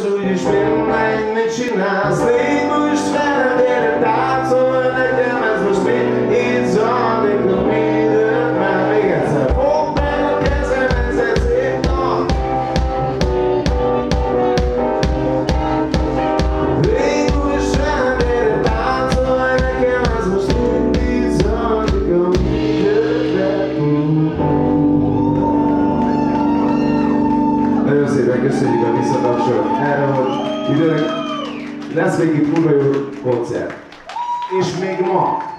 úgyis mindegy, mit csinálsz. Légy most velem, gyere táncolj nekem, ez most mi? Itt zajlik a mindent, már még egyszer. Fogd meg a kezem, ez szép nap. Légy most velem, gyere táncolj nekem, ez most mindig zajlik a mindent. Nagyon szépen köszönjük a visszatapsot erre, hogy időnek lesz még itt kurva jó koncert. És még ma